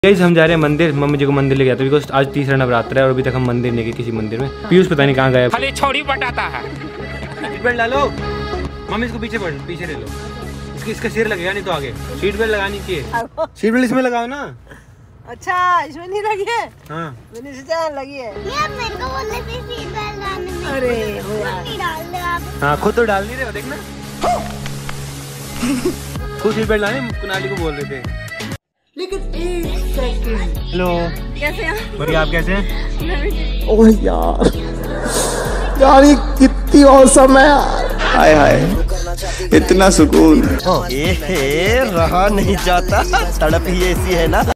Guys हम जा रहे हैं मंदिर, मम्मी जी को मंदिर ले गया था बिकॉज आज तीसरा नवरात्र है और अभी तक हम मंदिर नहीं गए किसी मंदिर में। पीयूष पता नहीं कहाँ गया, खाली छोड़ी बटाता है। सीट बेल्ट डालो मम्मी, इसको पीछे ले लो, इसका सिर लगेगा नहीं तो आगे। सीट बेल्ट लगानी चाहिए, सीट बेल्ट इसमें लगाओ ना। अच्छा इसमें नहीं लगी है? हाँ मैंने सोचा लगी है। ये मेरे को बोल रहे थे सीट बेल्ट लगाने में। अरे हो यार, नहीं डाल दे आप। हाँ खुद तो डाल नहीं रहे हो, देखना खुद सीट बेल्ट लाने कुनाली को बोल रहे थे। लेकिन एक सेकंड। हेलो कैसे हैं? बढ़िया, आप कैसे हैं? ओह यार ये कितनी औसम है यार। हाय हाय इतना सुकून। रहा नहीं जाता, तड़प ही ऐसी है ना।